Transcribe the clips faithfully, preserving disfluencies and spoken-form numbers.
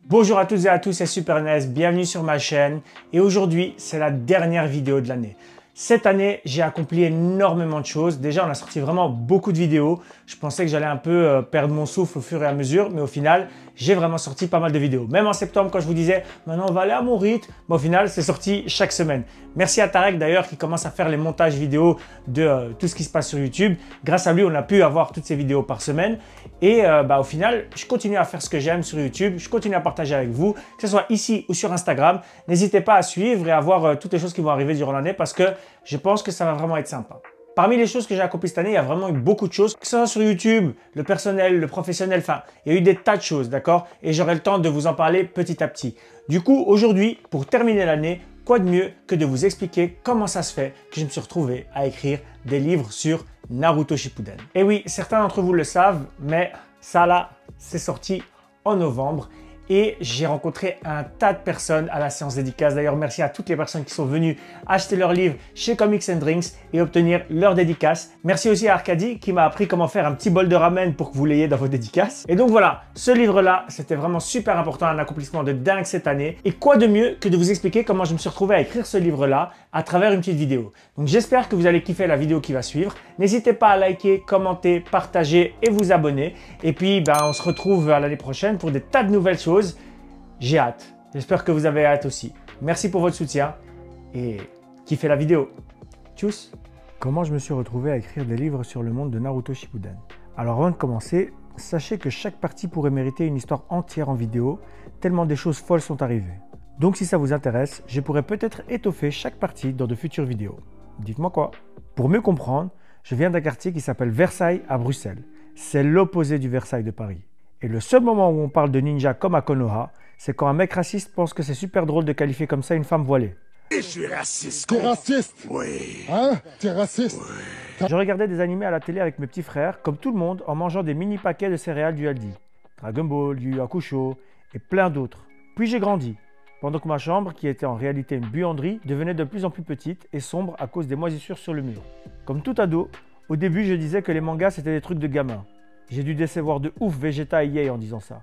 Bonjour à toutes et à tous, c'est Super Ness, bienvenue sur ma chaîne et aujourd'hui c'est la dernière vidéo de l'année. Cette année, j'ai accompli énormément de choses. Déjà, on a sorti vraiment beaucoup de vidéos. Je pensais que j'allais un peu euh, perdre mon souffle au fur et à mesure, mais au final, j'ai vraiment sorti pas mal de vidéos. Même en septembre, quand je vous disais, maintenant on va aller à mon rythme, bon, au final, c'est sorti chaque semaine. Merci à Tarek d'ailleurs qui commence à faire les montages vidéo de euh, tout ce qui se passe sur YouTube. Grâce à lui, on a pu avoir toutes ces vidéos par semaine. Et euh, bah, au final, je continue à faire ce que j'aime sur YouTube. Je continue à partager avec vous, que ce soit ici ou sur Instagram. N'hésitez pas à suivre et à voir euh, toutes les choses qui vont arriver durant l'année parce que je pense que ça va vraiment être sympa. Parmi les choses que j'ai accomplies cette année, il y a vraiment eu beaucoup de choses, que ce soit sur YouTube, le personnel, le professionnel, enfin, il y a eu des tas de choses, d'accord? Et j'aurai le temps de vous en parler petit à petit. Du coup, aujourd'hui, pour terminer l'année, quoi de mieux que de vous expliquer comment ça se fait que je me suis retrouvé à écrire des livres sur Naruto Shippuden. Et oui, certains d'entre vous le savent, mais ça là, c'est sorti en novembre. Et j'ai rencontré un tas de personnes à la séance dédicace. D'ailleurs, merci à toutes les personnes qui sont venues acheter leurs livres chez Comics and Drinks et obtenir leur dédicace. Merci aussi à Arcadie qui m'a appris comment faire un petit bol de ramen pour que vous l'ayez dans vos dédicaces. Et donc voilà, ce livre-là, c'était vraiment super important, un accomplissement de dingue cette année. Et quoi de mieux que de vous expliquer comment je me suis retrouvé à écrire ce livre-là à travers une petite vidéo. Donc j'espère que vous allez kiffer la vidéo qui va suivre. N'hésitez pas à liker, commenter, partager et vous abonner. Et puis, ben, on se retrouve à l'année prochaine pour des tas de nouvelles choses. J'ai hâte. J'espère que vous avez hâte aussi. Merci pour votre soutien et kiffez la vidéo. Tchuss! Comment je me suis retrouvé à écrire des livres sur le monde de Naruto Shippuden? Alors avant de commencer, sachez que chaque partie pourrait mériter une histoire entière en vidéo, tellement des choses folles sont arrivées. Donc si ça vous intéresse, je pourrais peut-être étoffer chaque partie dans de futures vidéos. Dites-moi quoi? Pour mieux comprendre, je viens d'un quartier qui s'appelle Versailles à Bruxelles. C'est l'opposé du Versailles de Paris. Et le seul moment où on parle de ninja comme à Konoha, c'est quand un mec raciste pense que c'est super drôle de qualifier comme ça une femme voilée. Je suis raciste. T'es raciste? Oui. Hein? T'es raciste? Oui. Je regardais des animés à la télé avec mes petits frères, comme tout le monde, en mangeant des mini paquets de céréales du Aldi. Dragon Ball, Yu Yu Hakusho et plein d'autres. Puis j'ai grandi, pendant que ma chambre, qui était en réalité une buanderie, devenait de plus en plus petite et sombre à cause des moisissures sur le mur. Comme tout ado, au début je disais que les mangas c'était des trucs de gamins. J'ai dû décevoir de ouf Vegeta et Yei en disant ça.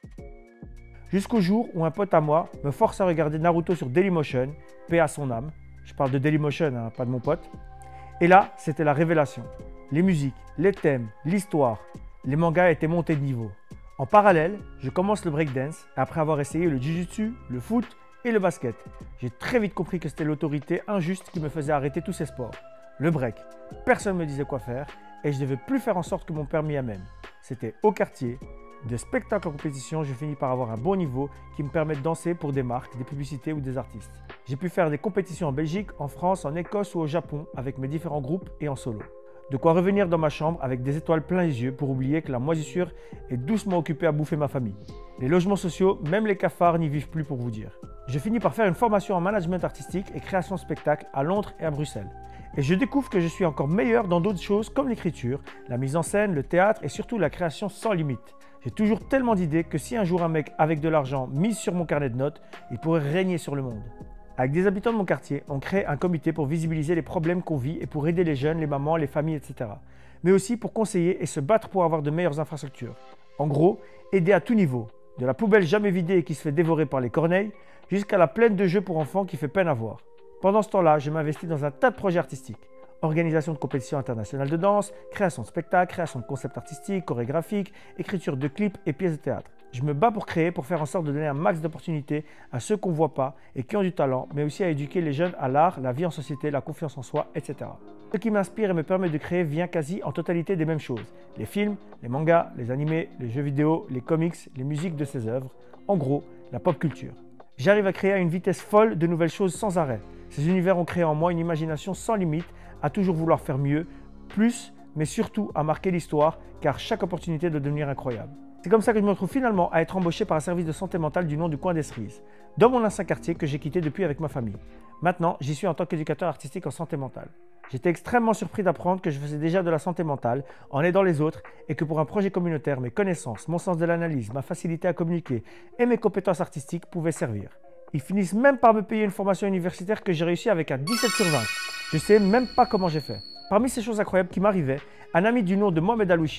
Jusqu'au jour où un pote à moi me force à regarder Naruto sur Dailymotion, paix à son âme. Je parle de Dailymotion, hein, pas de mon pote. Et là, c'était la révélation. Les musiques, les thèmes, l'histoire, les mangas étaient montés de niveau. En parallèle, je commence le breakdance après avoir essayé le jujutsu, le foot et le basket. J'ai très vite compris que c'était l'autorité injuste qui me faisait arrêter tous ces sports. Le break, personne ne me disait quoi faire et je ne devais plus faire en sorte que mon père m'y amène. C'était au quartier. De spectacle en compétition, je finis par avoir un bon niveau qui me permet de danser pour des marques, des publicités ou des artistes. J'ai pu faire des compétitions en Belgique, en France, en Écosse ou au Japon avec mes différents groupes et en solo. De quoi revenir dans ma chambre avec des étoiles plein les yeux pour oublier que la moisissure est doucement occupée à bouffer ma famille. Les logements sociaux, même les cafards n'y vivent plus pour vous dire. Je finis par faire une formation en management artistique et création de spectacle à Londres et à Bruxelles. Et je découvre que je suis encore meilleur dans d'autres choses comme l'écriture, la mise en scène, le théâtre et surtout la création sans limite. J'ai toujours tellement d'idées que si un jour un mec avec de l'argent mise sur mon carnet de notes, il pourrait régner sur le monde. Avec des habitants de mon quartier, on crée un comité pour visibiliser les problèmes qu'on vit et pour aider les jeunes, les mamans, les familles, et cetera. Mais aussi pour conseiller et se battre pour avoir de meilleures infrastructures. En gros, aider à tout niveau, de la poubelle jamais vidée et qui se fait dévorer par les corneilles, jusqu'à la plaine de jeux pour enfants qui fait peine à voir. Pendant ce temps-là, je m'investis dans un tas de projets artistiques. Organisation de compétitions internationales de danse, création de spectacles, création de concepts artistiques, chorégraphiques, écriture de clips et pièces de théâtre. Je me bats pour créer, pour faire en sorte de donner un max d'opportunités à ceux qu'on ne voit pas et qui ont du talent, mais aussi à éduquer les jeunes à l'art, la vie en société, la confiance en soi, et cetera. Ce qui m'inspire et me permet de créer vient quasi en totalité des mêmes choses. Les films, les mangas, les animés, les jeux vidéo, les comics, les musiques de ces œuvres. En gros, la pop culture. J'arrive à créer à une vitesse folle de nouvelles choses sans arrêt. Ces univers ont créé en moi une imagination sans limite, à toujours vouloir faire mieux, plus, mais surtout à marquer l'histoire, car chaque opportunité doit devenir incroyable. C'est comme ça que je me retrouve finalement à être embauché par un service de santé mentale du nom du Coin des Cerises, dans mon ancien quartier que j'ai quitté depuis avec ma famille. Maintenant, j'y suis en tant qu'éducateur artistique en santé mentale. J'étais extrêmement surpris d'apprendre que je faisais déjà de la santé mentale en aidant les autres et que pour un projet communautaire, mes connaissances, mon sens de l'analyse, ma facilité à communiquer et mes compétences artistiques pouvaient servir. Ils finissent même par me payer une formation universitaire que j'ai réussi avec un dix-sept sur vingt. Je sais même pas comment j'ai fait. Parmi ces choses incroyables qui m'arrivaient, un ami du nom de Mohamed Alouchi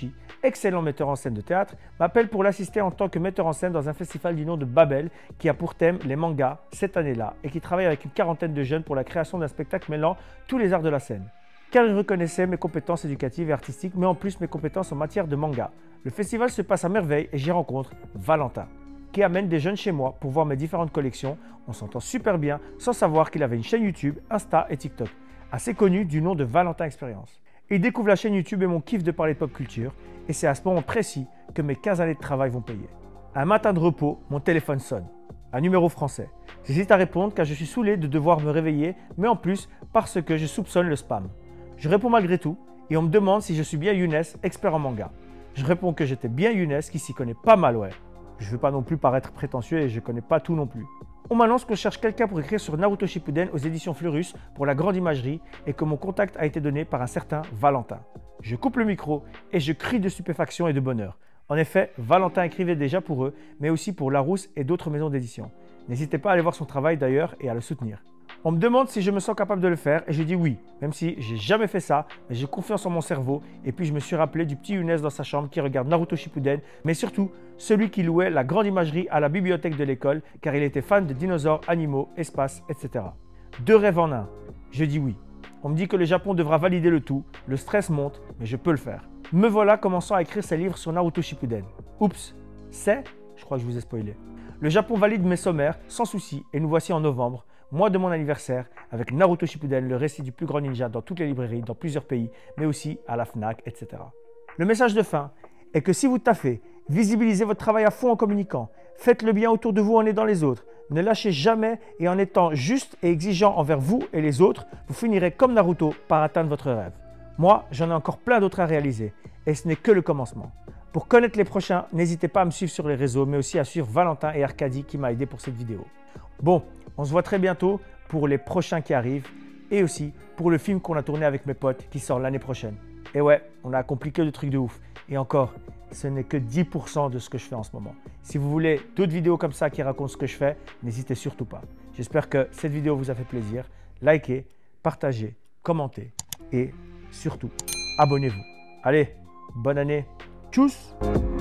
excellent metteur en scène de théâtre, m'appelle pour l'assister en tant que metteur en scène dans un festival du nom de Babel qui a pour thème les mangas cette année-là et qui travaille avec une quarantaine de jeunes pour la création d'un spectacle mêlant tous les arts de la scène. Car il reconnaissait mes compétences éducatives et artistiques, mais en plus mes compétences en matière de manga. Le festival se passe à merveille et j'y rencontre Valentin, qui amène des jeunes chez moi pour voir mes différentes collections. On s'entend super bien sans savoir qu'il avait une chaîne YouTube, Insta et TikTok, assez connue du nom de Valentin Expérience. Il découvre la chaîne YouTube et mon kiff de parler de pop culture, et c'est à ce moment précis que mes quinze années de travail vont payer. Un matin de repos, mon téléphone sonne. Un numéro français. J'hésite à répondre car je suis saoulé de devoir me réveiller, mais en plus parce que je soupçonne le spam. Je réponds malgré tout et on me demande si je suis bien Younes, expert en manga. Je réponds que j'étais bien Younes qui s'y connaît pas mal, ouais. Je ne veux pas non plus paraître prétentieux et je ne connais pas tout non plus. On m'annonce qu'on cherche quelqu'un pour écrire sur Naruto Shippuden aux éditions Fleurus pour la grande imagerie et que mon contact a été donné par un certain Valentin. Je coupe le micro et je crie de stupéfaction et de bonheur. En effet, Valentin écrivait déjà pour eux, mais aussi pour Larousse et d'autres maisons d'édition. N'hésitez pas à aller voir son travail d'ailleurs et à le soutenir. On me demande si je me sens capable de le faire et je dis oui, même si j'ai jamais fait ça, mais j'ai confiance en mon cerveau et puis je me suis rappelé du petit Younes dans sa chambre qui regarde Naruto Shippuden, mais surtout celui qui louait la grande imagerie à la bibliothèque de l'école car il était fan de dinosaures, animaux, espace, et cetera. Deux rêves en un. Je dis oui. On me dit que le Japon devra valider le tout, le stress monte, mais je peux le faire. Me voilà commençant à écrire ces livres sur Naruto Shippuden. Oups, c'est, je crois que je vous ai spoilé. Le Japon valide mes sommaires sans souci et nous voici en novembre, mois de mon anniversaire, avec Naruto Shippuden, le récit du plus grand ninja dans toutes les librairies, dans plusieurs pays, mais aussi à la Fnac, et cetera. Le message de fin est que si vous taffez, visibilisez votre travail à fond en communiquant, faites le bien autour de vous en aidant les autres, ne lâchez jamais et en étant juste et exigeant envers vous et les autres, vous finirez comme Naruto par atteindre votre rêve. Moi, j'en ai encore plein d'autres à réaliser et ce n'est que le commencement. Pour connaître les prochains, n'hésitez pas à me suivre sur les réseaux, mais aussi à suivre Valentin et Arcadie qui m'a aidé pour cette vidéo. Bon, on se voit très bientôt pour les prochains qui arrivent et aussi pour le film qu'on a tourné avec mes potes qui sort l'année prochaine. Et ouais, on a accompli que de trucs de ouf. Et encore, ce n'est que dix pour cent de ce que je fais en ce moment. Si vous voulez d'autres vidéos comme ça qui racontent ce que je fais, n'hésitez surtout pas. J'espère que cette vidéo vous a fait plaisir. Likez, partagez, commentez et surtout, abonnez-vous. Allez, bonne année. Tchuss!